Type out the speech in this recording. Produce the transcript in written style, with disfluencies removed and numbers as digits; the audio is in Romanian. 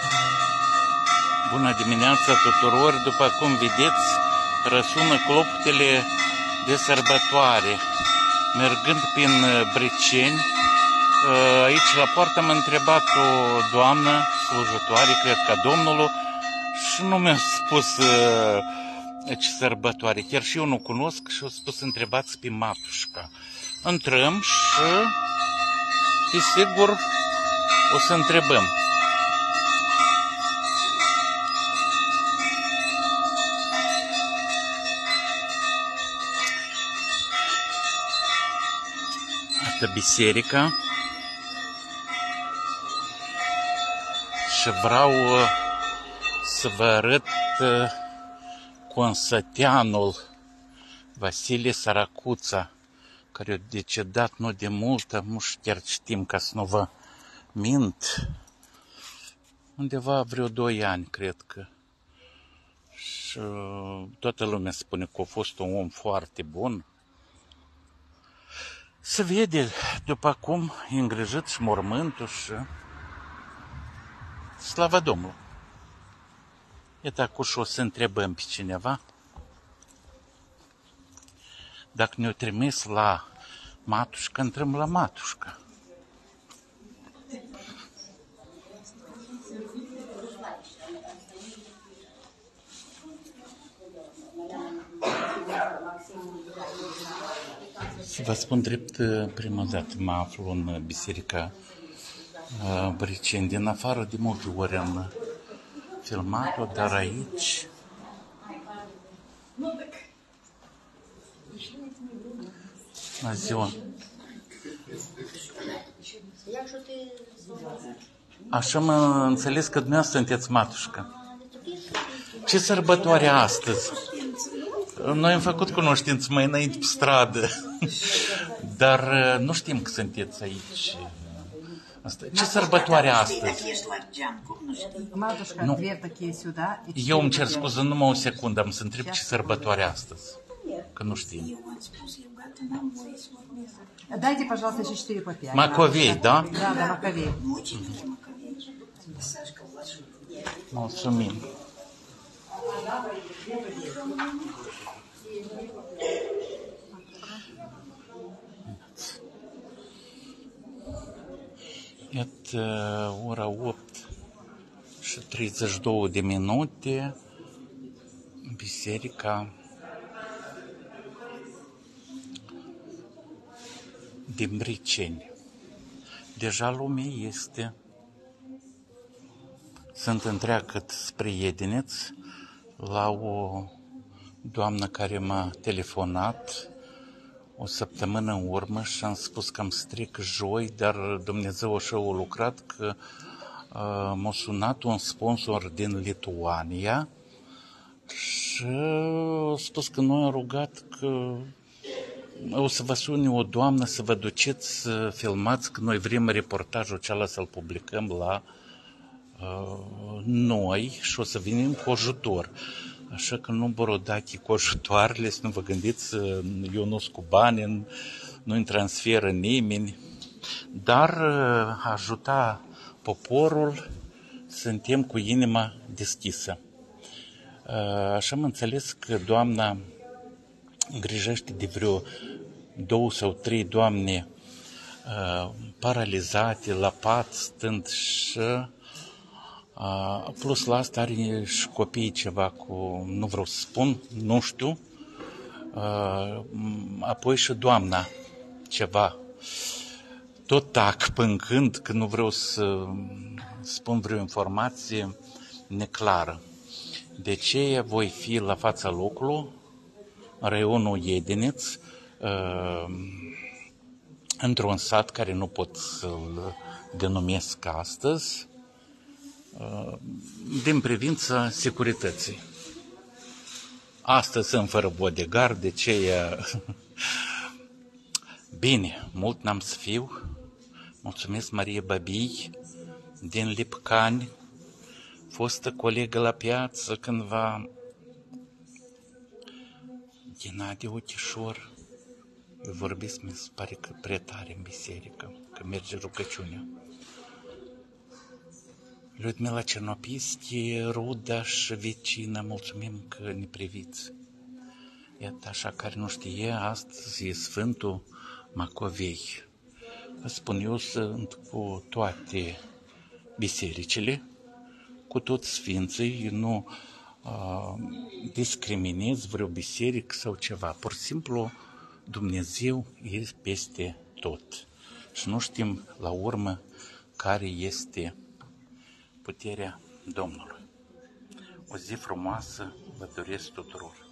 Bună dimineața tuturor! După cum vedeți, răsună clopotele de sărbătoare. Mergând prin Briceni, aici la poartă m-a întrebat o doamnă slujitoare, cred că Domnului, și nu mi-a spus ce sărbătoare. Chiar și eu nu cunosc și a spus întrebați pe matușca. Intrăm și, desigur, o să întrebăm. Asta biserica și vreau să vă arăt consăteanul Vasile Saracuța, care a decedat nu de multă, nu știu chiar știm ca să nu vă mint, undeva vreo 2 ani, cred că. Și toată lumea spune că a fost un om foarte bun. Se vede după cum e îngrijit și mormântul și slavă Domnului. Iată acum și o să întrebăm pe cineva dacă ne-o trimis la matușcă, intrăm la matușcă. Să vă spun drept, prima dată mă aflu în biserica Briceni. Din afară de multe ori am filmat-o, dar aici bună ziua! Așa mă înțeles că dumneavoastră sunteți matușcă. Ce sărbătoare astăzi? Noi am făcut cunoștință mai înainte pe stradă, dar nu știm că sunteți aici. Ce sărbătoare astăzi? Nu. Eu îmi cer scuze, numai o secundă, am să întreb ce sărbătoare astăzi, că nu știm. Дайте, пожалуйста, еще 4 по 5. Macovei, da? Да, да, Macovei. Mulțumim. Iată ora 8 și 32 de minute, biserica din Briceni. Deja lumea este. Sunt întreagăt prieteneți la o doamnă care m-a telefonat o săptămână în urmă și am spus că am stric joi, dar Dumnezeu așa a lucrat că m-a sunat un sponsor din Lituania și a spus că noi am rugat că o să vă sune o doamnă să vă duceți să filmați, că noi vrem reportajul acela să-l publicăm la noi și o să venim cu ajutor. Așa că nu borodați cu ajutoarele, să nu vă gândiți, eu nu sunt cu bani, nu-i transferă nimeni, dar ajuta poporul, suntem cu inima deschisă. Așa am înțeles că doamna îngrijește de vreo 2 sau 3 doamne paralizate, la pat, stând și plus la asta are și copiii ceva cu, nu vreau să spun, nu știu, apoi și doamna ceva, tot tac pâncând, că nu vreau să spun vreo informație neclară. De ce voi fi la fața locului, în raionul Iedineț, într-un sat care nu pot să-l denumesc astăzi, din privința securității. Astăzi sunt fără bodyguard, de ce e... Bine, mult n-am să fiu. Mulțumesc Marie Babii din Lipcani, fostă colegă la piață cândva, Ghenadie Ochișor. Eu vorbesc, mi se pare că prea tare în biserică, că merge rugăciunea. Людмила Cernopischi, rudă și vecină, mulțumim că ne priviți. Iată, așa care nu știe, astăzi e Sfântul Macovei. Vă spun, eu sunt cu toate bisericile, cu toți sfinții, nu discriminez vreo biserică sau ceva. Pur și simplu, Dumnezeu e peste tot. Și nu știm la urmă care este puterea Domnului. O zi frumoasă vă doresc tuturor!